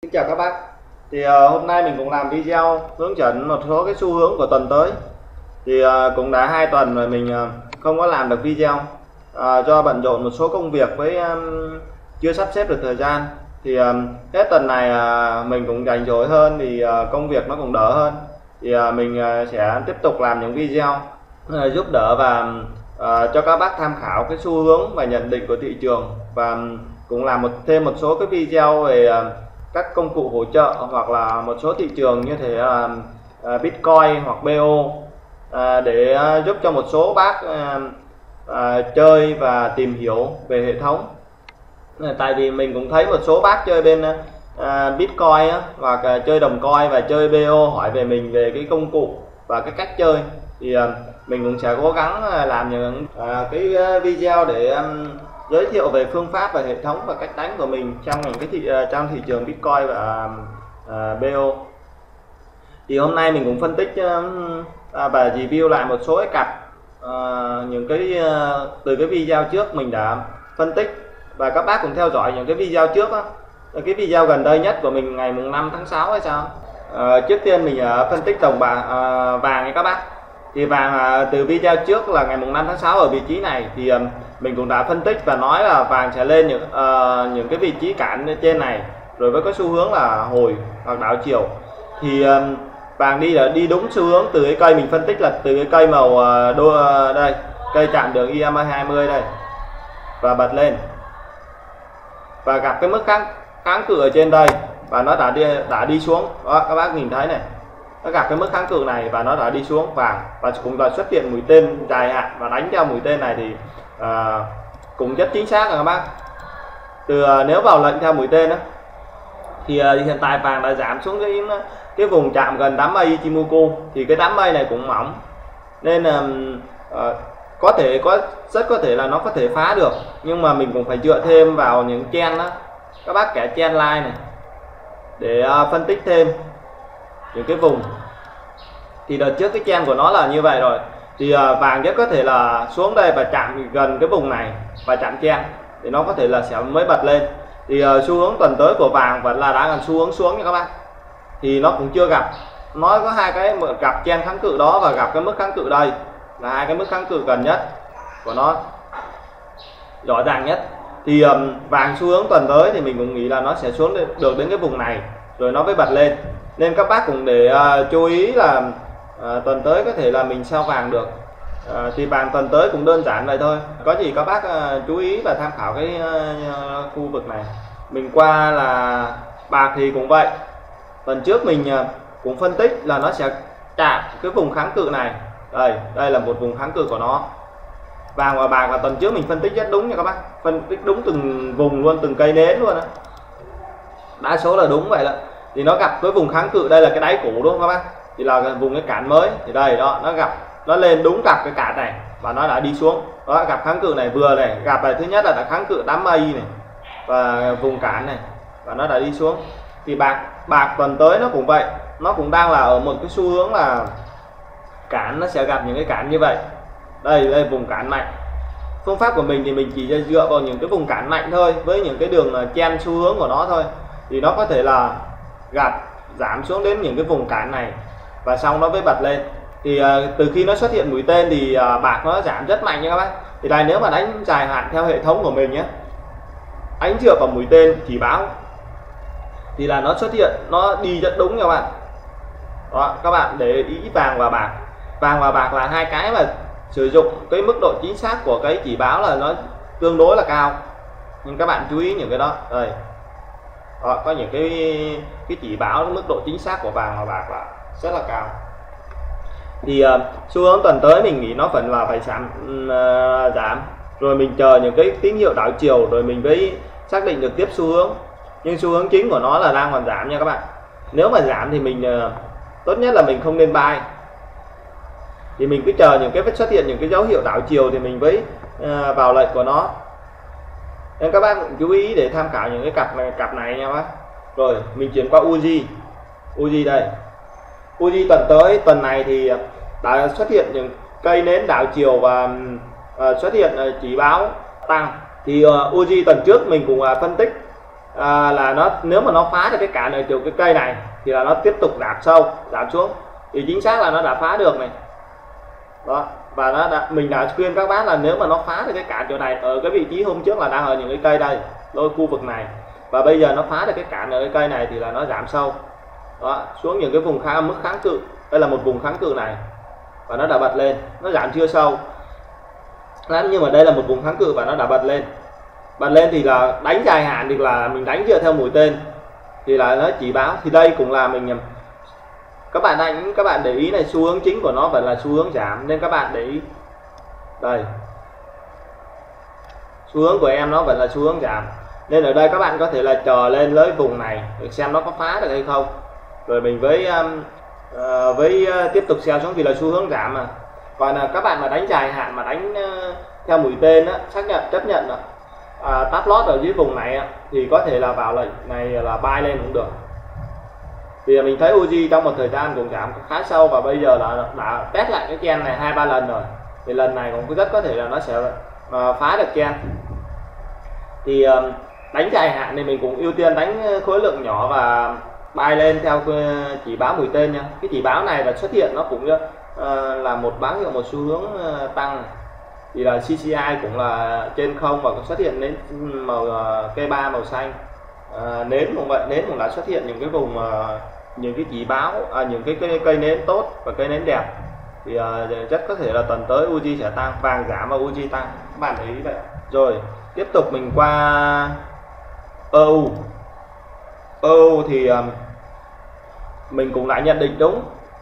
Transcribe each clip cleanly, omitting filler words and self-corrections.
Xin chào các bác. Hôm nay mình cũng làm video hướng dẫn một số cái xu hướng của tuần tới. Cũng đã 2 tuần rồi mình không có làm được video do bận rộn một số công việc với chưa sắp xếp được thời gian. Hết tuần này mình cũng rảnh rỗi hơn thì công việc nó cũng đỡ hơn. Mình sẽ tiếp tục làm những video giúp đỡ và cho các bác tham khảo cái xu hướng và nhận định của thị trường, và cũng làm thêm một số cái video về các công cụ hỗ trợ hoặc là một số thị trường như thế Bitcoin hoặc BO để giúp cho một số bác chơi và tìm hiểu về hệ thống. Tại vì mình cũng thấy một số bác chơi bên Bitcoin hoặc chơi đồng coin và chơi BO hỏi về mình về cái công cụ và cái cách chơi, thì mình cũng sẽ cố gắng làm những cái video để giới thiệu về phương pháp và hệ thống và cách đánh của mình trong những cái trong thị trường Bitcoin và BO. Thì hôm nay mình cũng phân tích và review lại một số cái cặp những cái từ cái video trước mình đã phân tích, và các bác cùng theo dõi những cái video trước đó. Cái video gần đây nhất của mình ngày mùng 5 tháng 6 hay sao. Trước tiên mình phân tích đồng vàng nha các bác. Thì vàng từ video trước là ngày mùng 5 tháng 6 ở vị trí này thì mình cũng đã phân tích và nói là vàng sẽ lên những cái vị trí cản trên này rồi với có xu hướng là hồi hoặc đảo chiều. Thì vàng đi đúng xu hướng từ cái cây mình phân tích là từ cái cây màu đây, cây chạm đường EMA 20 đây và bật lên và gặp cái mức kháng cự ở trên đây và nó đã đi xuống đó, các bác nhìn thấy này, nó gặp cái mức kháng cự này và nó đã đi xuống vàng, và cũng đã xuất hiện mũi tên dài hạn và đánh theo mũi tên này thì cũng rất chính xác rồi các bác. Nếu vào lệnh theo mũi tên đó, thì hiện tại vàng đã giảm xuống cái vùng chạm gần đám mây Ichimoku, thì cái đám mây này cũng mỏng nên rất có thể là nó có thể phá được, nhưng mà mình cũng phải dựa thêm vào những chen đó các bác, kẻ chen line này để phân tích thêm những cái vùng. Thì đợt trước cái chen của nó là như vậy rồi, thì vàng rất có thể là xuống đây và chạm gần cái vùng này và chạm chen thì nó có thể là sẽ mới bật lên. Thì xu hướng tuần tới của vàng vẫn là đã gần xu hướng xuống nha các bác, thì nó cũng chưa gặp, nó có hai cái gặp chen kháng cự đó và gặp cái mức kháng cự đây là hai cái mức kháng cự gần nhất của nó, rõ ràng nhất. Thì vàng xu hướng tuần tới thì mình cũng nghĩ là nó sẽ xuống được đến cái vùng này rồi nó mới bật lên, nên các bác cũng để chú ý là tuần tới có thể là mình sao vàng được. Thì vàng tuần tới cũng đơn giản vậy thôi, có gì các bác chú ý và tham khảo cái khu vực này. Mình qua là bạc thì cũng vậy, tuần trước mình cũng phân tích là nó sẽ chạm cái vùng kháng cự này, đây là một vùng kháng cự của nó. Vàng và bạc là tuần trước mình phân tích rất đúng nha các bác, phân tích đúng từng vùng luôn, từng cây nến luôn đó. Đa số là đúng vậy đó. Thì nó gặp cái vùng kháng cự, đây là cái đáy cũ đúng không các bác, thì là vùng cái cản mới, thì đây đó, nó lên đúng gặp cái cản này và nó đã đi xuống đó, gặp kháng cự này vừa này, gặp này thứ nhất là đã kháng cự đám mây này và vùng cản này và nó đã đi xuống. Thì bạc tuần tới nó cũng vậy, nó cũng đang là ở một cái xu hướng là cản, nó sẽ gặp những cái cản như vậy. Đây vùng cản mạnh. Phương pháp của mình thì mình chỉ dựa vào những cái vùng cản mạnh thôi, với những cái đường chen xu hướng của nó thôi, thì nó có thể là gặp giảm xuống đến những cái vùng cản này và xong nó mới bật lên. Thì từ khi nó xuất hiện mũi tên thì bạc nó giảm rất mạnh nha các bác. Thì đây, nếu mà đánh dài hạn theo hệ thống của mình nhé, đánh dựa vào mũi tên chỉ báo thì là nó xuất hiện, nó đi rất đúng nha các bạn. Đó, các bạn để ý vàng và bạc. Vàng và bạc là hai cái mà sử dụng cái mức độ chính xác của cái chỉ báo là nó tương đối là cao, nhưng các bạn chú ý những cái đó. Đây đó, có những cái chỉ báo mức độ chính xác của vàng và bạc là rất là cao. Thì xu hướng tuần tới mình nghĩ nó vẫn là phải giảm rồi mình chờ những cái tín hiệu đảo chiều rồi mình mới xác định được tiếp xu hướng, nhưng xu hướng chính của nó là đang còn giảm nha các bạn. Nếu mà giảm thì mình tốt nhất là mình không nên buy, thì mình cứ chờ những cái xuất hiện những cái dấu hiệu đảo chiều thì mình mới vào lệnh của nó. Nên các bác cũng chú ý để tham khảo những cái cặp này nha bác. Rồi mình chuyển qua Uzi đây. Uzi tuần này thì đã xuất hiện những cây nến đảo chiều và xuất hiện chỉ báo tăng. Thì Uzi tuần trước mình cũng phân tích là nó, nếu mà nó phá được cái cản ở chỗ cái cây này thì là nó tiếp tục giảm sâu, giảm xuống, thì chính xác là nó đã phá được này đó. Và mình đã khuyên các bác là nếu mà nó phá được cái cản chỗ này ở cái vị trí hôm trước là đang ở những cái cây đây, đôi khu vực này, và bây giờ nó phá được cái cản ở cái cây này thì là nó giảm sâu đó, xuống những cái vùng mức kháng cự. Đây là một vùng kháng cự này và nó đã bật lên, nó giảm chưa sâu lắm nhưng mà đây là một vùng kháng cự và nó đã bật lên thì là đánh dài hạn thì là mình đánh dựa theo mũi tên thì là nó chỉ báo. Thì đây cũng là mình, các bạn để ý này, xu hướng chính của nó vẫn là xu hướng giảm, nên các bạn để ý đây, xu hướng của em nó vẫn là xu hướng giảm, nên ở đây các bạn có thể là chờ lên tới vùng này để xem nó có phá được hay không, rồi mình với tiếp tục sell xuống vì là xu hướng giảm mà. Còn là các bạn mà đánh dài hạn mà đánh theo mũi tên á, chấp nhận tap loss ở dưới vùng này á, thì có thể là vào lệnh này là buy lên cũng được. Thì mình thấy Uzi trong một thời gian cũng giảm khá sâu và bây giờ là đã test lại cái chen này 2-3 lần rồi, thì lần này cũng rất có thể là nó sẽ phá được chen. Thì đánh dài hạn thì mình cũng ưu tiên đánh khối lượng nhỏ và bay lên theo chỉ báo mũi tên nha. Cái chỉ báo này là xuất hiện nó cũng là một báo hiệu một xu hướng tăng, thì là CCI cũng là trên không và xuất hiện nến màu cây 3 màu xanh. Nến cũng vậy, nến cũng đã xuất hiện những cái vùng những cái chỉ báo những cái cây nến tốt và cây nến đẹp, thì rất có thể là tuần tới Uzi sẽ tăng, vàng giảm và Uzi tăng, các bạn để ý vậy. Rồi tiếp tục mình qua EU thì mình cũng đã nhận định đúng,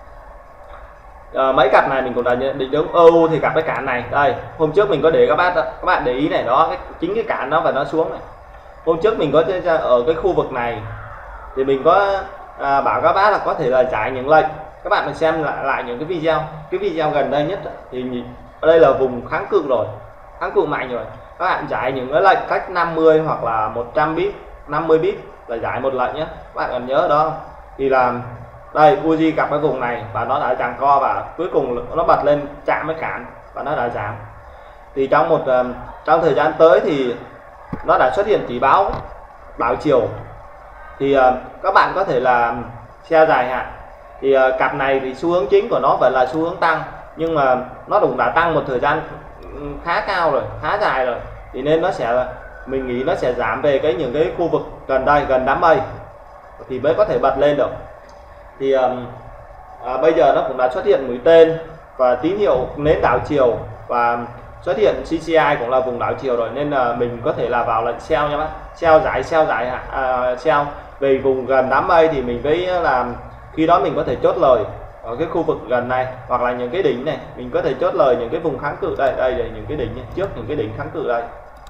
mấy cặp này mình cũng đã nhận định đúng. EU thì cặp cái cản này đây, hôm trước mình có để các bạn để ý này đó, chính cái cản nó và nó xuống này. Hôm trước mình có ở cái khu vực này thì mình có bảo các bác là có thể là chạy những lệnh. Các bạn mình xem lại những cái video gần đây nhất thì ở đây là vùng kháng cự rồi, kháng cự mạnh rồi. Các bạn chạy những cái lệnh cách 50 hoặc là 100 bit, 50 bit là giải một lệnh nhé, các bạn cần nhớ đó. Thì là đây Uzi gặp cái vùng này và nó đã giằng co và cuối cùng nó bật lên chạm với cản và nó đã giảm. Thì trong thời gian tới thì nó đã xuất hiện chỉ báo đảo chiều, thì các bạn có thể là sell dài hạn. Thì cặp này thì xu hướng chính của nó vẫn là xu hướng tăng, nhưng mà nó cũng đã tăng một thời gian khá cao rồi, khá dài rồi, thì nên nó sẽ, mình nghĩ nó sẽ giảm về những cái khu vực gần đây, gần đám mây thì mới có thể bật lên được. Thì bây giờ nó cũng đã xuất hiện mũi tên và tín hiệu nến đảo chiều và xuất hiện CCI cũng là vùng đảo chiều rồi, nên là mình có thể là vào lệnh sell nha bác, sell về vùng gần đám mây. Thì mình với làm khi đó mình có thể chốt lời ở cái khu vực gần này hoặc là những cái đỉnh này, mình có thể chốt lời những cái vùng kháng cự đây, là những cái đỉnh trước những cái đỉnh kháng cự đây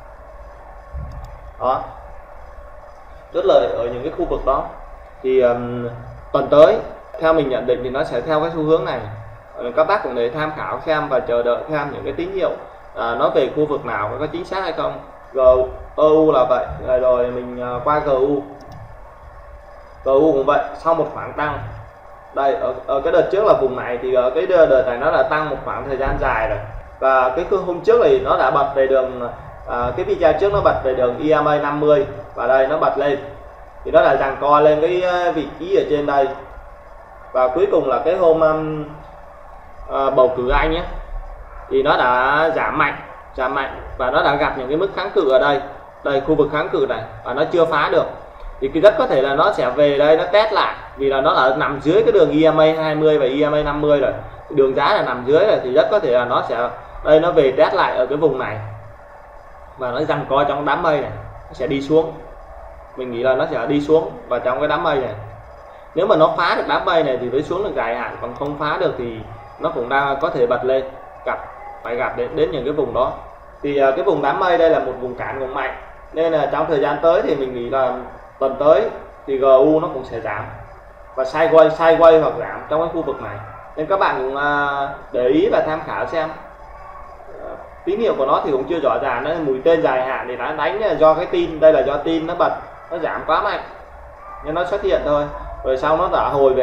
đó, chốt lời ở những cái khu vực đó. Thì tuần tới theo mình nhận định thì nó sẽ theo cái xu hướng này. Các bác cũng để tham khảo xem và chờ đợi xem những cái tín hiệu nó về khu vực nào có chính xác hay không. GU là vậy rồi, mình qua GU cũng vậy, sau một khoảng tăng đây ở cái đợt trước là vùng này, thì ở cái đợt này nó đã tăng một khoảng thời gian dài rồi, và cái hôm trước thì nó đã bật về đường cái video trước nó bật về đường EMA 50 và đây nó bật lên thì nó là giằng co lên cái vị trí ở trên đây, và cuối cùng là cái hôm bầu cử Anh nhé thì nó đã giảm mạnh và nó đã gặp những cái mức kháng cự ở đây khu vực kháng cự này và nó chưa phá được. Thì rất có thể là nó sẽ về đây nó test lại, vì là nó đã nằm dưới cái đường EMA 20 và EMA 50 rồi, đường giá là nằm dưới rồi, thì rất có thể là nó sẽ đây nó về test lại ở cái vùng này và nó giằng co trong đám mây này, nó sẽ đi xuống. Mình nghĩ là nó sẽ đi xuống và trong cái đám mây này, nếu mà nó phá được đám mây này thì mới xuống được dài hạn, còn không phá được thì nó cũng đang có thể bật lên, phải gặp đến những cái vùng đó. Thì cái vùng đám mây đây là một vùng cản cũng mạnh, nên là trong thời gian tới thì mình nghĩ là tuần tới thì GU nó cũng sẽ giảm và sideways hoặc giảm trong cái khu vực này, nên các bạn cũng để ý và tham khảo xem. Tín hiệu của nó thì cũng chưa rõ ràng, nó mũi tên dài hạn thì nó đánh do cái tin, đây là do tin nó bật, nó giảm quá mạnh nhưng nó xuất hiện thôi, rồi sau nó đã hồi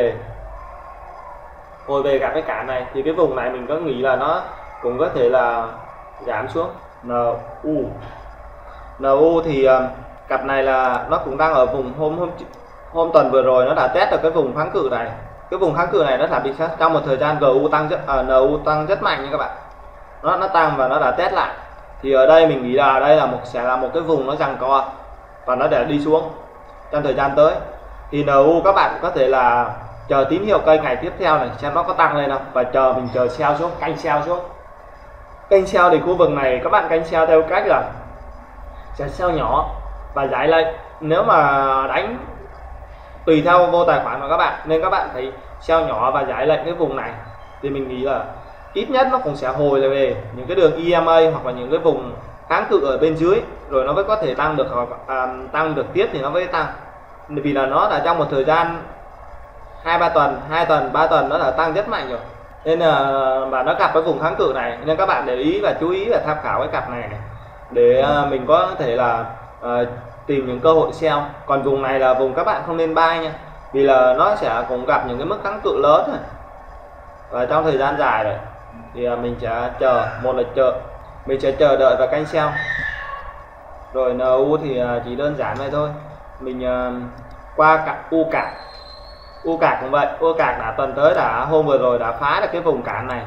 về gặp cái cản này, thì cái vùng này mình có nghĩ là nó cũng có thể là giảm xuống. NU thì cặp này là nó cũng đang ở vùng hôm tuần vừa rồi nó đã test được cái vùng kháng cự này. Cái vùng kháng cự này nó là bị trong một thời gian GU tăng NU tăng rất mạnh nha các bạn. Nó tăng và nó đã test lại. Thì ở đây mình nghĩ là đây sẽ là một cái vùng nó giằng co và nó để đi xuống trong thời gian tới. Thì NU các bạn có thể là chờ tín hiệu cây ngày tiếp theo này xem nó có tăng lên không, và mình chờ sell xuống, canh sell xuống. Canh sell thì khu vực này các bạn canh sell theo cách là sẽ sell nhỏ và giải lệnh. Nếu mà đánh tùy theo vô tài khoản của các bạn nên các bạn thấy sell nhỏ và giải lệnh cái vùng này, thì mình nghĩ là ít nhất nó cũng sẽ hồi lại về những cái đường EMA hoặc là những cái vùng kháng cự ở bên dưới, rồi nó mới có thể tăng được, tăng được tiếp thì nó mới tăng. Vì là nó đã trong một thời gian 2 tuần 3 tuần nó đã tăng rất mạnh rồi, nên là mà nó gặp cái vùng kháng cự này, nên các bạn để ý và chú ý và tham khảo cái cặp này để mình có thể là tìm những cơ hội sell. Còn vùng này là vùng các bạn không nên buy nha, vì là nó sẽ cũng gặp những cái mức kháng cự lớn rồi và trong thời gian dài rồi, thì mình sẽ chờ, một là mình sẽ chờ đợi và canh sell. Rồi NU thì chỉ đơn giản vậy thôi. Mình qua cặp U cạc cũng vậy. U cạc đã tuần tới hôm vừa rồi đã phá được cái vùng cản này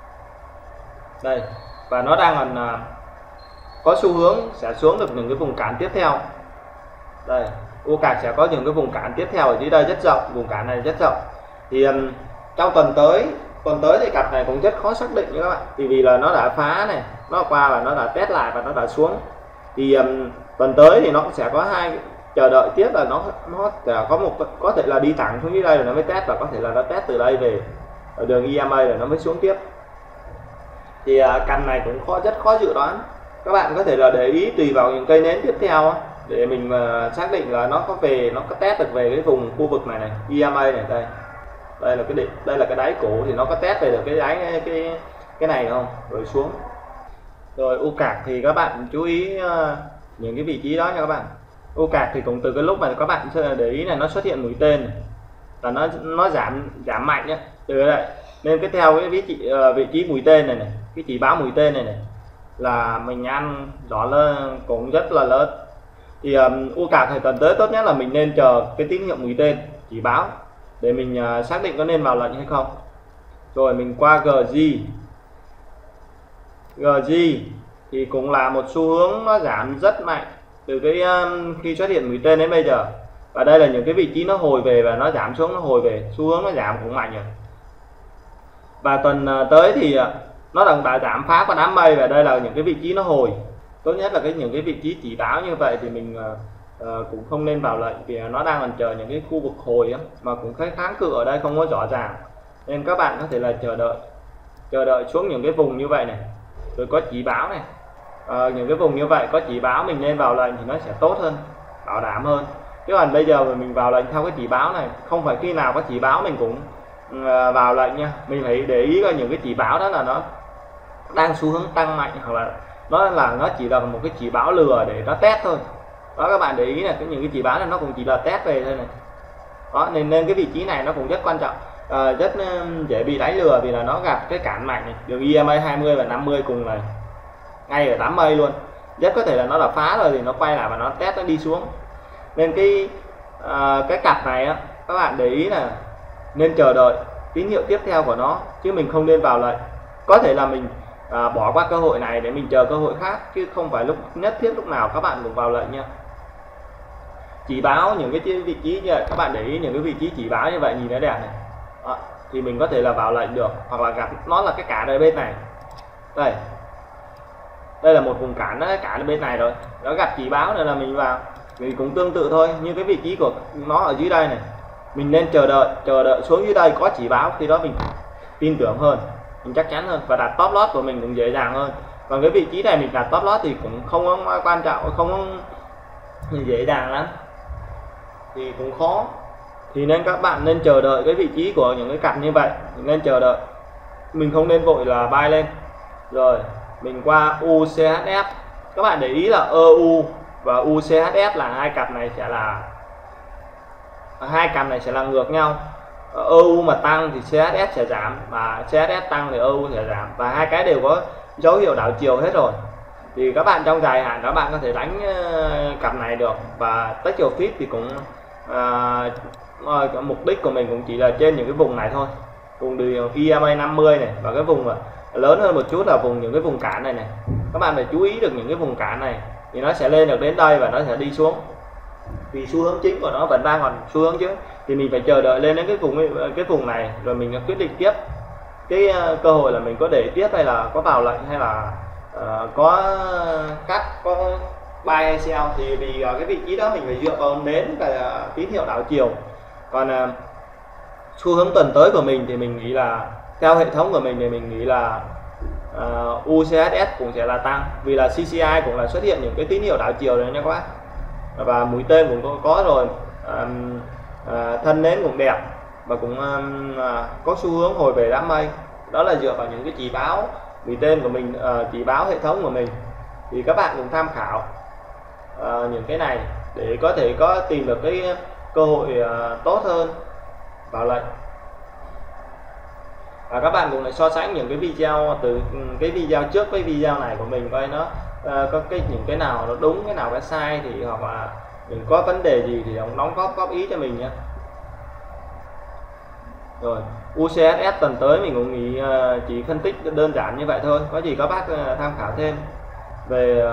đây, và nó đang còn có xu hướng sẽ xuống được những cái vùng cản tiếp theo đây. U cạc sẽ có những cái vùng cản tiếp theo ở dưới đây rất rộng, vùng cản này rất rộng. Thì trong tuần tới thì cặp này cũng rất khó xác định nha các bạn, vì là nó đã phá này, nó qua và nó đã test lại và nó đã xuống. Thì tuần tới thì nó cũng sẽ có chờ đợi tiếp là nó sẽ có thể là đi thẳng xuống dưới đây rồi nó mới test, và có thể là nó test từ đây về ở đường EMA rồi nó mới xuống tiếp. Thì căn này cũng rất khó dự đoán. Các bạn có thể là để ý tùy vào những cây nến tiếp theo để mình xác định là nó có test được về cái vùng khu vực này EMA này. Đây là cái đáy cũ, thì nó có test về được cái đáy cái này không, rồi xuống. Rồi U cạc thì các bạn chú ý những cái vị trí đó nha các bạn. U cạc thì cũng từ cái lúc mà các bạn để ý này nó xuất hiện mũi tên này, và nó giảm mạnh nhé từ đây, nên cái theo cái vị trí mũi tên này, cái chỉ báo mũi tên này là mình ăn rõ lên cũng rất là lớn. Thì U cạc thì tuần tới tốt nhất là mình nên chờ cái tín hiệu mũi tên chỉ báo để mình xác định có nên vào lệnh hay không. Rồi mình qua GG thì cũng là một xu hướng nó giảm rất mạnh từ cái khi xuất hiện mũi tên đến bây giờ, và đây là những cái vị trí nó hồi về và nó giảm xuống, nó hồi về, xu hướng nó giảm cũng mạnh rồi. Và tuần tới thì nó đã giảm phá qua đám mây, và đây là những cái vị trí nó hồi. Tốt nhất là những cái vị trí chỉ báo như vậy thì mình cũng không nên vào lệnh, vì nó đang còn chờ những cái khu vực hồi mà cũng kháng cự ở đây không có rõ ràng, nên các bạn có thể là chờ đợi xuống những cái vùng như vậy này, rồi có chỉ báo này. Những cái vùng như vậy có chỉ báo mình nên vào lệnh thì nó sẽ tốt hơn, bảo đảm hơn. Chứ còn bây giờ mình vào lệnh theo cái chỉ báo này, không phải khi nào có chỉ báo mình cũng vào lệnh nha. Mình phải để ý coi những cái chỉ báo đó là nó đang xu hướng tăng mạnh, hoặc là nó chỉ là một cái chỉ báo lừa để nó test thôi. Đó, các bạn để ý là những cái chỉ báo này nó cũng chỉ là test về thôi này. Đó, nên cái vị trí này nó cũng rất quan trọng, rất dễ bị đánh lừa, vì là nó gặp cái cản mạnh này, đường EMA 20 và 50 cùng này, ngay ở đám mây luôn. Rất có thể là nó đã phá rồi thì nó quay lại và nó test, nó đi xuống. Nên cái cặp này các bạn để ý là nên chờ đợi tín hiệu tiếp theo của nó, chứ mình không nên vào lệnh. Có thể là mình bỏ qua cơ hội này để mình chờ cơ hội khác, chứ không phải nhất thiết lúc nào các bạn cũng vào lệnh nha. Chỉ báo những cái vị trí như vậy, các bạn để ý những cái vị trí chỉ báo như vậy, nhìn nó đẹp này. Đó, thì mình có thể là vào lệnh được, hoặc là gặp nó là cái cản ở bên này. Đây là một vùng cản, nó cản ở bên này rồi, nó gặp chỉ báo này là mình vào. Thì cũng tương tự thôi, như cái vị trí của nó ở dưới đây này, mình nên chờ đợi xuống dưới đây có chỉ báo, khi đó mình tin tưởng hơn, mình chắc chắn hơn, và đặt top loss của mình cũng dễ dàng hơn. Còn cái vị trí này mình đặt top loss thì cũng không có quan trọng, không dễ dàng lắm, thì cũng khó. Thì nên các bạn nên chờ đợi cái vị trí của những cái cặp như vậy, mình nên chờ đợi, mình không nên vội là buy lên. Rồi mình qua UCHF, các bạn để ý là EU và UCHF là hai cặp này sẽ là ngược nhau. EU mà tăng thì CHF sẽ giảm, và CHF tăng thì EU sẽ giảm, và hai cái đều có dấu hiệu đảo chiều hết rồi. Thì các bạn trong dài hạn các bạn có thể đánh cặp này được, và take profit thì cũng mục đích của mình cũng chỉ là trên những cái vùng này thôi, vùng đường EMA 50 này, và cái vùng lớn hơn một chút là những cái vùng cản này này. Các bạn phải chú ý được những cái vùng cản này thì nó sẽ lên được đến đây và nó sẽ đi xuống, vì xu hướng chính của nó vẫn đang còn xu hướng chứ, thì mình phải chờ đợi lên đến cái vùng này rồi mình quyết định tiếp cái cơ hội là mình có để tiếp hay là có vào lệnh hay là có cắt, có buy hay sell. Thì vì cái vị trí đó mình phải dựa vào nến và tín hiệu đảo chiều. Còn xu hướng tuần tới của mình thì mình nghĩ là theo hệ thống của mình thì mình nghĩ là UCSS cũng sẽ là tăng, vì là CCI cũng là xuất hiện những cái tín hiệu đảo chiều đấy nha các bác, và mũi tên cũng có rồi, thân nến cũng đẹp và cũng có xu hướng hồi về đám mây. Đó là dựa vào những cái chỉ báo mũi tên của mình, chỉ báo hệ thống của mình, thì các bạn cũng tham khảo những cái này để có thể tìm được cái cơ hội tốt hơn vào lệnh. Và các bạn cũng lại so sánh những cái video từ cái video trước với video này của mình, coi nó có những cái nào nó đúng, cái nào cái sai, thì hoặc là mình có vấn đề gì thì ông đóng góp ý cho mình nhé. Rồi UCSS tuần tới mình cũng nghĩ chỉ phân tích đơn giản như vậy thôi, có gì các bác tham khảo thêm. Về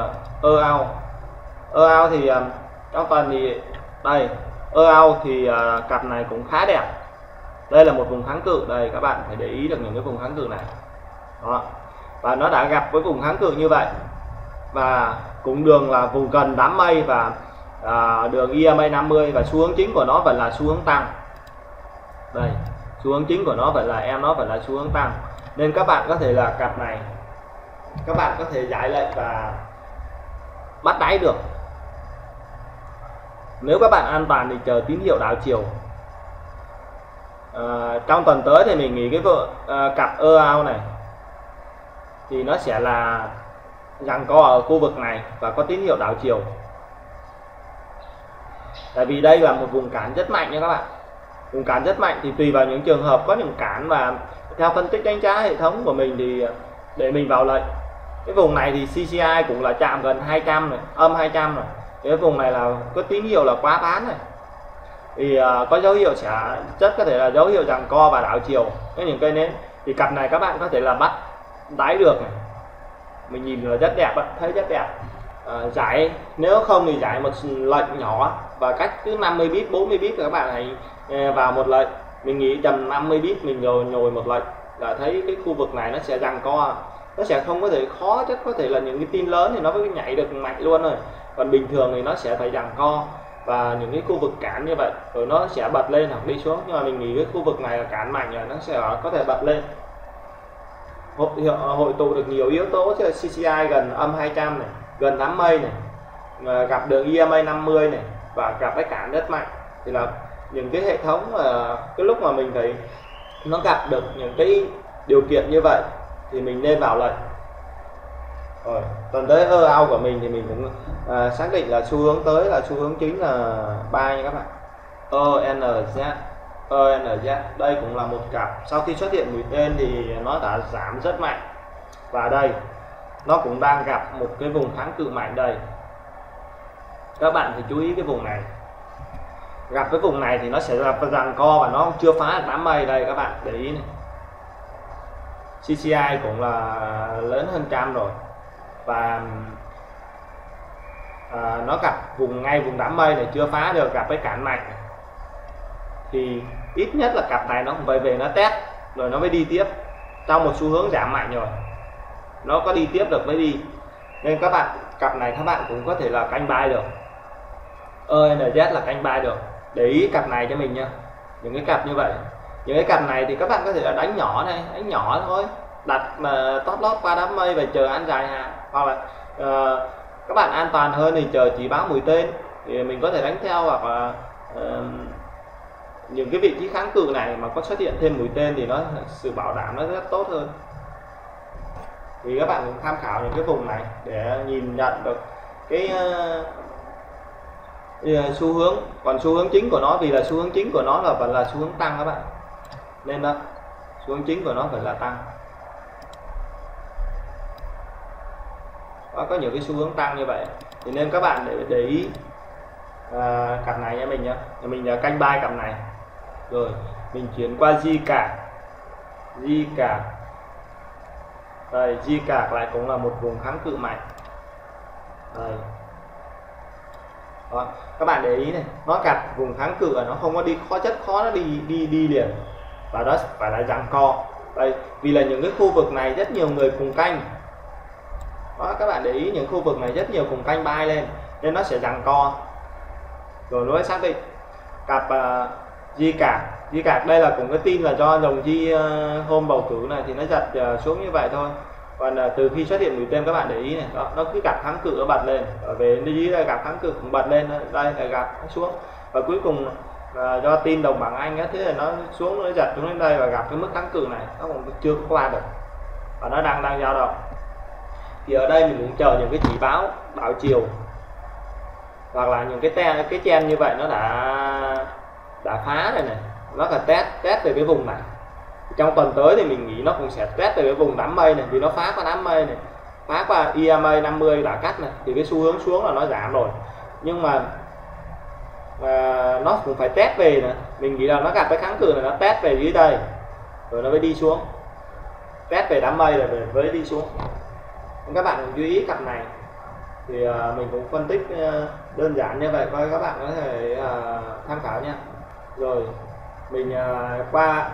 EARL thì trong tuần thì đây EARL thì cặp này cũng khá đẹp. Đây là một vùng kháng cự, đây các bạn phải để ý được những cái vùng kháng cự này đó, và nó đã gặp với vùng kháng cự như vậy, và cũng đường là vùng gần đám mây và đường EMA 50, và xu hướng chính của nó vẫn là xu hướng tăng. Đây xu hướng chính của nó vẫn là xu hướng tăng, nên các bạn có thể là cặp này các bạn có thể giải lệnh và bắt đáy được. Nếu các bạn an toàn thì chờ tín hiệu đảo chiều. Trong tuần tới thì mình nghĩ cái cặp EARL này thì nó sẽ là giằng co ở khu vực này và có tín hiệu đảo chiều, tại vì đây là một vùng cản rất mạnh nha các bạn. Vùng cản rất mạnh thì tùy vào những trường hợp có những cản, và theo phân tích đánh giá hệ thống của mình thì để mình vào lệnh. Cái vùng này thì CCI cũng là chạm gần 200 này, âm 200 rồi. Cái vùng này là có tín hiệu là quá bán này, thì có dấu hiệu sẽ rất có thể là dấu hiệu giằng co và đảo chiều. Với những cây nến thì cặp này các bạn có thể là bắt đáy được này. Mình nhìn là rất đẹp, thấy rất đẹp. Giải nếu không thì giải một lệnh nhỏ và cách cứ 50 bit 40 bit các bạn hãy vào một lệnh. Mình nghĩ tầm 50 bit mình nhồi một lệnh là thấy cái khu vực này nó sẽ giằng co, nó sẽ không có thể khó, chắc có thể là những cái tin lớn thì nó mới nhảy được mạnh luôn rồi, còn bình thường thì nó sẽ phải giằng co và những cái khu vực cản như vậy rồi nó sẽ bật lên hoặc đi xuống. Nhưng mà mình nghĩ cái khu vực này là cản mạnh rồi, nó sẽ có thể bật lên, hội tụ được nhiều yếu tố. CCI gần âm 200 này, gần đám mây này, gặp đường EMA 50 này và gặp cái cản rất mạnh, thì là những cái hệ thống cái lúc mà mình thấy nó gặp được những cái điều kiện như vậy thì mình nên vào lệnh. Rồi tuần tới EARL của mình thì mình cũng xác định là xu hướng tới là xu hướng chính là buy nha các bạn. ENZ đây cũng là một cặp sau khi xuất hiện mũi tên thì nó đã giảm rất mạnh, và đây nó cũng đang gặp một cái vùng kháng cự mạnh. Đây các bạn phải chú ý cái vùng này, gặp cái vùng này thì nó sẽ là giằng co và nó chưa phá được đám mây. Đây các bạn để ý này, CCI cũng là lớn hơn trăm rồi, và nó gặp vùng đám mây này chưa phá được, gặp cái cản mạnh này. Thì ít nhất là cặp này nó cũng phải về nó test rồi nó mới đi tiếp, trong một xu hướng giảm mạnh rồi nó có đi tiếp được mới đi. Nên các bạn cặp này các bạn cũng có thể là canh buy được, ENZ là canh buy được. Để ý cặp này cho mình nha, những cái cặp như vậy, những cái cặp này thì các bạn có thể là đánh nhỏ này, đánh nhỏ thôi, đặt mà top lót qua đám mây và chờ ăn dài hạn, hoặc là các bạn an toàn hơn thì chờ chỉ báo mũi tên thì mình có thể đánh theo, hoặc là những cái vị trí kháng cự này mà có xuất hiện thêm mũi tên thì nó sự bảo đảm nó rất tốt hơn. Thì các bạn cũng tham khảo những cái vùng này để nhìn nhận được cái xu hướng. Còn xu hướng chính của nó, vì là xu hướng chính của nó là vẫn là xu hướng tăng các bạn, nên đó xu hướng chính của nó vẫn là tăng. có nhiều cái xu hướng tăng như vậy, thì nên các bạn để ý cặp này nha mình nhá. Mình canh buy cặp này. Rồi mình chuyển qua Zcard. Đây, Zcard lại cũng là một vùng kháng cự mạnh. Đây. Đó, các bạn để ý này, nó gặp vùng kháng cự, nó không có đi khó nó đi liền, và đó phải là giằng co. Đây, vì là những cái khu vực này rất nhiều người cùng canh. Đó, các bạn để ý những khu vực này rất nhiều cùng canh buy lên, nên nó sẽ giằng co. Rồi mới xác định cặp Zcard đây là cũng cái tin là do dòng chi hôm bầu cử này thì nó giật xuống như vậy thôi. Còn từ khi xuất hiện mũi tên các bạn để ý này, đó, nó cứ gặp kháng cự nó bật lên, ở về dưới đây gặp kháng cự cũng bật lên, đây là gặp nó xuống, và cuối cùng do tin đồng bảng Anh á, thế là nó xuống, nó giật xuống đến đây và gặp cái mức kháng cự này nó cũng chưa qua được, và nó đang dao động. Thì ở đây mình cũng chờ những cái chỉ báo đảo chiều, hoặc là những cái chen như vậy nó đã phá rồi này, nó cần test về cái vùng này. Trong tuần tới thì mình nghĩ nó cũng sẽ test về cái vùng đám mây này, vì nó phá qua đám mây này, phá qua EMA 50 đã cắt này, thì cái xu hướng xuống là nó giảm rồi, nhưng mà nó cũng phải test về nữa. Mình nghĩ là nó gặp cái kháng cự này, nó test về dưới đây rồi nó mới đi xuống, test về đám mây rồi mới đi xuống. Nên các bạn cũng chú ý cặp này. Thì mình cũng phân tích đơn giản như vậy, coi các bạn có thể tham khảo nha. Rồi mình qua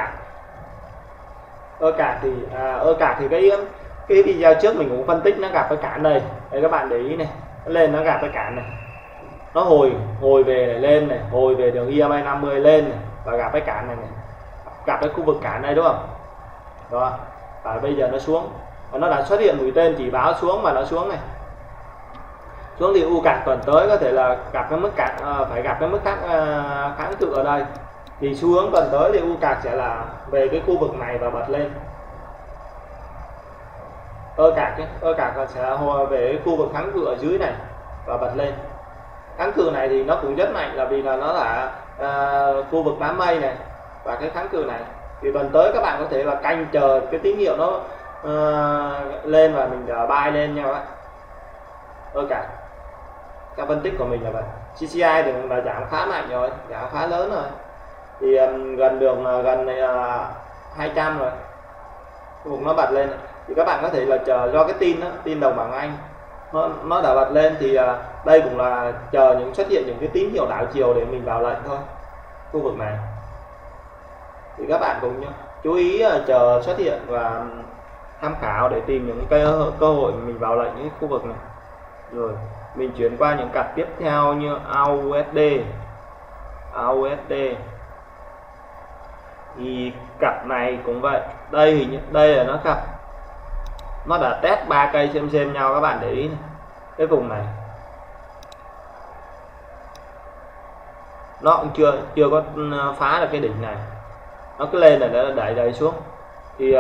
Ơ-cạc thì cái video trước mình cũng phân tích nó gặp cái cản đây. Đây các bạn để ý này, nó lên nó gặp cái cản này, nó hồi về này, lên này, hồi về đường EMA 50 lên này, và gặp cái cản này, gặp cái khu vực cản đây đúng không? Đó, và bây giờ nó xuống, và nó đã xuất hiện mũi tên chỉ báo xuống, mà nó xuống này, xuống thì U-cạc tuần tới có thể là gặp cái mức cản, phải gặp cái mức kháng cự ở đây. Thì xu hướng tuần tới thì U-cạc sẽ là về cái khu vực này và bật lên. Ơ-cạc sẽ về cái khu vực kháng cự ở dưới này và bật lên. Kháng cự này thì nó cũng rất mạnh, là vì là nó là khu vực đám mây này và cái kháng cự này. Thì tuần tới các bạn có thể là canh chờ cái tín hiệu nó lên, và mình buy lên nha các bạn. Ơ-cạc theo phân tích của mình là vậy. CCI thì cũng đã giảm khá mạnh rồi, giảm khá lớn rồi, thì gần đường gần 200 rồi, khu vực nó bật lên. Thì các bạn có thể là chờ do cái tin đồng bảng Anh nó đã bật lên, thì đây cũng là chờ xuất hiện những cái tín hiệu đảo chiều để mình vào lệnh thôi. Khu vực này thì các bạn cũng chú ý chờ xuất hiện và tham khảo để tìm những cái cơ hội mình vào lệnh những khu vực này. Rồi mình chuyển qua những cặp tiếp theo như AUSD. Thì cặp này cũng vậy, đây là nó cặp nó đã test 3 cây xem nhau, các bạn để ý này. Cái vùng này nó cũng chưa có phá được cái đỉnh này, nó cứ lên là đã đẩy xuống. Thì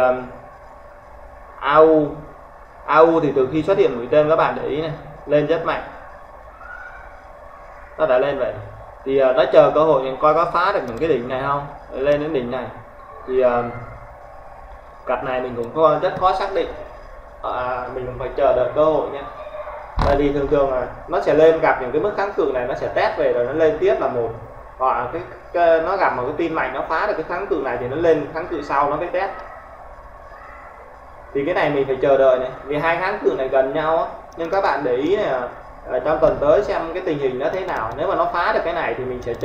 AU thì từ khi xuất hiện mũi tên các bạn để ý này, lên rất mạnh, nó đã lên vậy. Thì nó chờ cơ hội coi có phá được những cái đỉnh này không, lên đến đỉnh này. Thì cặp này mình cũng rất khó xác định, mình cũng phải chờ đợi cơ hội nha. Tại vì thường là nó sẽ lên gặp những cái mức kháng cự này, nó sẽ test về rồi nó lên tiếp là một, hoặc nó gặp một cái tin mạnh nó phá được cái kháng cự này thì nó lên kháng cự sau nó mới test. Thì cái này mình phải chờ đợi này, vì hai kháng cự này gần nhau á, nhưng các bạn để ý này, trong tuần tới xem cái tình hình nó thế nào. Nếu mà nó phá được cái này thì mình sẽ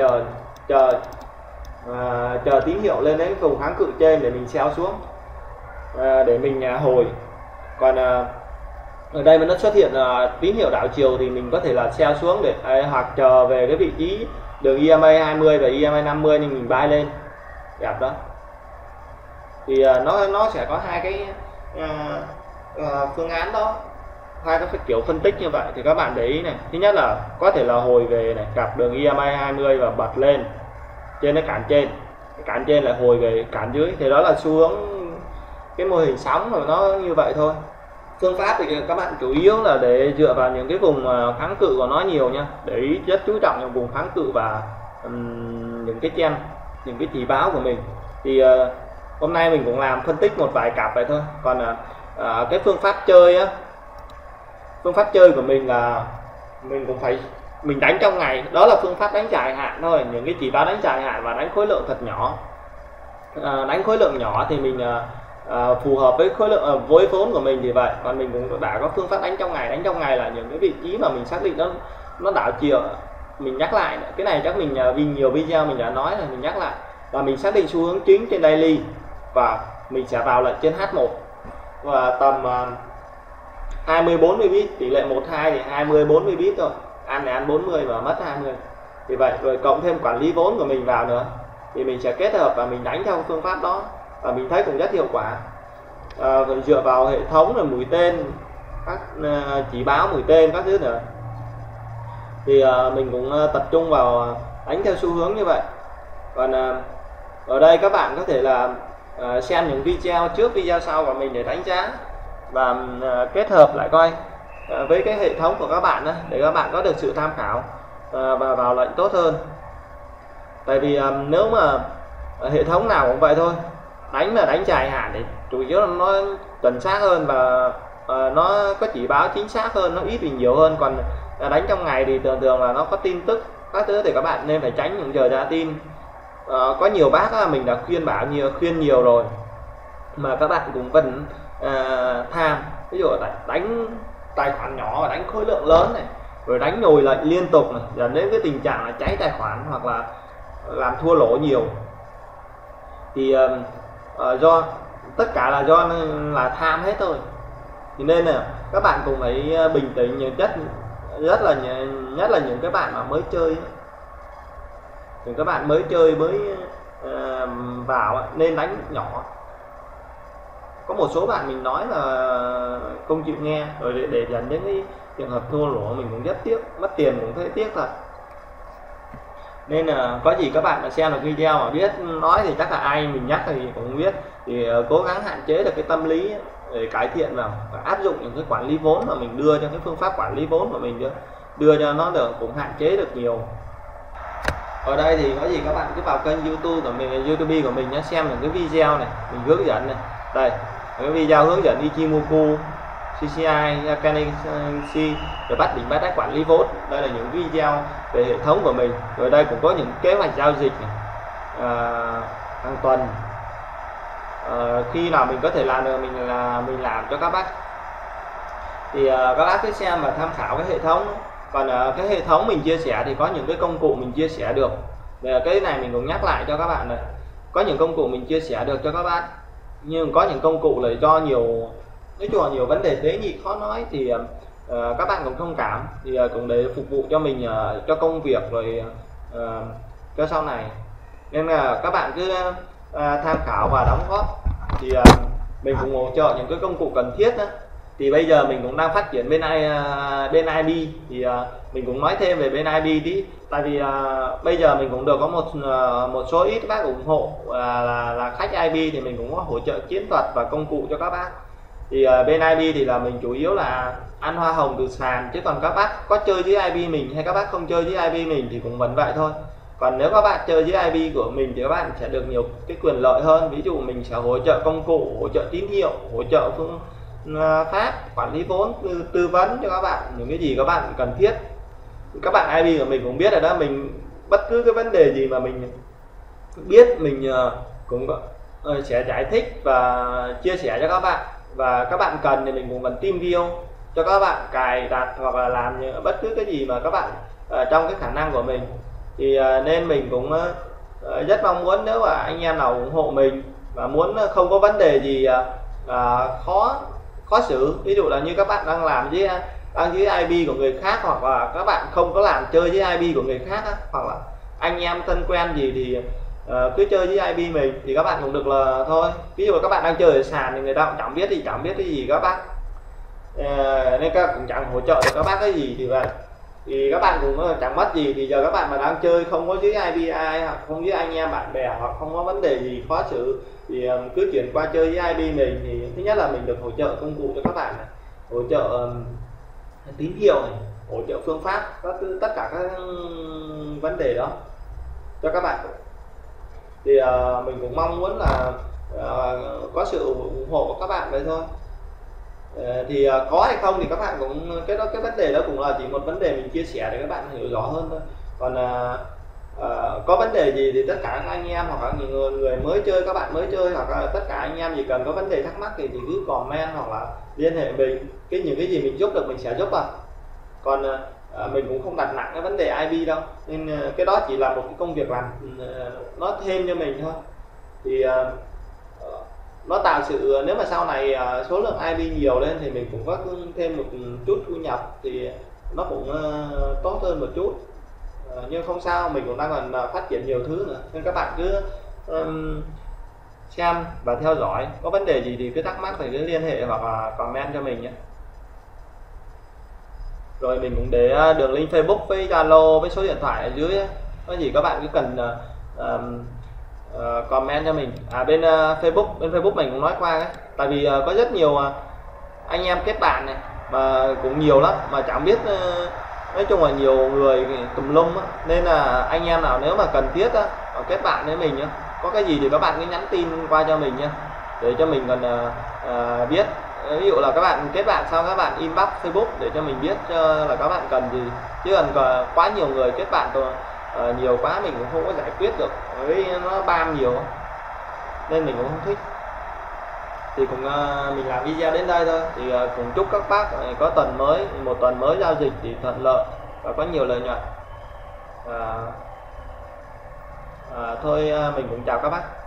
chờ tín hiệu lên đến vùng kháng cự trên để mình sell xuống, để mình hồi. Còn ở đây mà nó xuất hiện tín hiệu đảo chiều thì mình có thể là sell xuống để hoặc chờ về cái vị trí đường EMA 20 và EMA 50 nhưng mình buy lên đẹp đó. Thì nó sẽ có hai cái phương án đó, hai cái kiểu phân tích như vậy. Thì các bạn để ý này, thứ nhất là có thể là hồi về này, gặp đường EMA 20 và bật lên trên cái cản trên lại hồi về cản dưới, thì đó là xu hướng cái mô hình sóng rồi, nó như vậy thôi. Phương pháp thì các bạn chủ yếu là để dựa vào những cái vùng kháng cự của nó nhiều nha, để ý rất chú trọng những vùng kháng cự và những cái chen, những cái chỉ báo của mình. Thì hôm nay mình cũng làm phân tích một vài cặp vậy thôi. Còn cái phương pháp chơi á, phương pháp chơi của mình là mình cũng phải mình đánh trong ngày, đó là phương pháp đánh dài hạn thôi, những cái chỉ báo đánh dài hạn và đánh khối lượng thật nhỏ. Đánh khối lượng nhỏ thì mình phù hợp với khối lượng với vốn của mình thì vậy. Còn mình cũng đã có phương pháp đánh trong ngày. Đánh trong ngày là những cái vị trí mà mình xác định nó đảo chiều. Mình nhắc lại cái này chắc mình vì nhiều video mình đã nói rồi, mình nhắc lại và mình xác định xu hướng chính trên daily và mình sẽ vào lệnh trên H1 và tầm 20-40 bit, tỷ lệ 1-2 thì 20-40 bit thôi, ăn này ăn 40 và mất 20 thì vậy. Rồi cộng thêm quản lý vốn của mình vào nữa thì mình sẽ kết hợp và mình đánh theo phương pháp đó và mình thấy cũng rất hiệu quả. Dựa vào hệ thống là mũi tên, các chỉ báo mũi tên các thứ nữa thì mình cũng tập trung vào đánh theo xu hướng như vậy. Còn ở đây các bạn có thể là xem những video trước video sau của mình để đánh giá và kết hợp lại coi với cái hệ thống của các bạn đó, để các bạn có được sự tham khảo và vào lệnh tốt hơn. Tại vì nếu mà hệ thống nào cũng vậy thôi, đánh là đánh dài hạn thì chủ yếu là nó chuẩn xác hơn và nó có chỉ báo chính xác hơn, nó ít vì nhiều hơn. Còn đánh trong ngày thì thường thường là nó có tin tức các thứ thì các bạn nên phải tránh những giờ ra tin. Có nhiều bác mình đã khuyên nhiều rồi mà các bạn cũng vẫn tham. Ví dụ đánh tài khoản nhỏ và đánh khối lượng lớn này, rồi đánh nhồi lệnh liên tục này, dẫn đến cái tình trạng là cháy tài khoản hoặc là làm thua lỗ nhiều thì do tất cả là do là tham hết thôi. Thì nên là các bạn cũng phải bình tĩnh, những nhất là những cái bạn mà mới chơi, những các bạn mới chơi mới vào nên đánh nhỏ. Có một số bạn mình nói là không chịu nghe rồi để dẫn đến cái trường hợp thua lỗ, mình cũng rất tiếc, mất tiền cũng thấy tiếc thật. Nên là có gì các bạn mà xem được video mà biết nói thì chắc là ai mình nhắc thì cũng biết, thì cố gắng hạn chế được cái tâm lý để cải thiện vào và áp dụng những cái quản lý vốn mà mình đưa cho cái phương pháp quản lý vốn của mình đưa cho nó được, cũng hạn chế được nhiều. Ở đây thì có gì các bạn cứ vào kênh YouTube của mình, YouTube của mình nhé, xem những cái video này mình hướng dẫn này. Đây cái video hướng dẫn Ichimoku, CCI, Akanishi để bắt đỉnh bắt đáy quản lý vốn. Đây là những video về hệ thống của mình. Rồi đây cũng có những kế hoạch giao dịch này, hàng tuần, khi nào mình có thể làm được mình làm cho các bác. Thì các bác cứ xem và tham khảo cái hệ thống. Còn cái hệ thống mình chia sẻ thì có những cái công cụ mình chia sẻ được. Về cái này mình cũng nhắc lại cho các bạn này, có những công cụ mình chia sẻ được cho các bác, nhưng có những công cụ là do nhiều vấn đề tế nhị khó nói thì các bạn cũng thông cảm, thì cũng để phục vụ cho mình cho công việc rồi cho sau này. Nên là các bạn cứ tham khảo và đóng góp thì mình cũng hỗ trợ những cái công cụ cần thiết đó. Thì bây giờ mình cũng đang phát triển bên IB thì mình cũng nói thêm về bên IB tí. Tại vì bây giờ mình cũng được có một số ít bác ủng hộ là khách IB, thì mình cũng có hỗ trợ chiến thuật và công cụ cho các bác. Thì bên IB thì là mình chủ yếu là ăn hoa hồng từ sàn, chứ còn các bác có chơi với IB mình hay các bác không chơi với IB mình thì cũng vẫn vậy thôi. Còn nếu các bạn chơi với IB của mình thì các bạn sẽ được nhiều cái quyền lợi hơn. Ví dụ mình sẽ hỗ trợ công cụ, hỗ trợ tín hiệu, hỗ trợ phương pháp quản lý vốn, tư vấn cho các bạn những cái gì các bạn cần thiết. Các bạn IB của mình cũng biết rồi đó, mình bất cứ cái vấn đề gì mà mình biết mình cũng sẽ giải thích và chia sẻ cho các bạn. Và các bạn cần thì mình cũng vẫn team view cho các bạn cài đặt hoặc là làm bất cứ cái gì mà các bạn trong cái khả năng của mình. Thì nên mình cũng rất mong muốn nếu mà anh em nào ủng hộ mình và muốn không có vấn đề gì khó xử, ví dụ là như các bạn đang làm với IB của người khác, hoặc là các bạn không có làm chơi với IB của người khác, hoặc là anh em thân quen gì thì cứ chơi với IB mình thì các bạn cũng được là thôi. Ví dụ các bạn đang chơi ở sàn thì người ta cũng chẳng biết cái gì các bác, nên các cũng chẳng hỗ trợ được các bác cái gì, thì vậy thì các bạn cũng chẳng mất gì. Thì giờ các bạn mà đang chơi không có dưới IB ai, hoặc không với anh em bạn bè, hoặc không có vấn đề gì khó xử thì cứ chuyển qua chơi với IB mình. Thì thứ nhất là mình được hỗ trợ công cụ cho các bạn này, hỗ trợ tín hiệu này, hỗ trợ phương pháp, tất cả các vấn đề đó cho các bạn. Thì mình cũng mong muốn là có sự ủng hộ của các bạn vậy thôi. Thì có hay không thì các bạn cũng cái vấn đề đó cũng là chỉ một vấn đề mình chia sẻ để các bạn hiểu rõ hơn thôi. Còn có vấn đề gì thì tất cả các anh em hoặc là những người mới chơi, các bạn mới chơi, hoặc là tất cả anh em gì cần có vấn đề thắc mắc thì cứ comment hoặc là liên hệ mình, những cái gì mình giúp được mình sẽ giúp. Còn mình cũng không đặt nặng cái vấn đề IP đâu, nên cái đó chỉ là một cái công việc làm nó thêm cho mình thôi. Thì nó tạo sự, nếu mà sau này số lượng IP nhiều lên thì mình cũng có thêm một chút thu nhập thì nó cũng tốt hơn một chút. Nhưng không sao, mình cũng đang còn phát triển nhiều thứ nữa, nên các bạn cứ xem và theo dõi. Có vấn đề gì thì cứ thắc mắc thì cứ liên hệ hoặc là comment cho mình nhé. Rồi mình cũng để đường link Facebook với Zalo với số điện thoại ở dưới ấy. Có gì các bạn cứ cần comment cho mình. Bên Facebook mình cũng nói qua ấy. Tại vì có rất nhiều anh em kết bạn này mà cũng nhiều lắm mà chẳng biết, nói chung là nhiều người tùm lum á. Nên là anh em nào nếu mà cần thiết kết bạn với mình nhá, có cái gì thì các bạn cứ nhắn tin qua cho mình nhé, để cho mình còn biết. Ví dụ là các bạn kết bạn xong các bạn inbox Facebook để cho mình biết là các bạn cần gì, chứ còn quá nhiều người kết bạn nhiều quá mình cũng không có giải quyết được, với nó spam nhiều nên mình cũng không thích. Thì cũng mình làm video đến đây thôi. Thì cũng chúc các bác có một tuần mới giao dịch thì thuận lợi và có nhiều lợi nhuận. Thôi mình cũng chào các bác.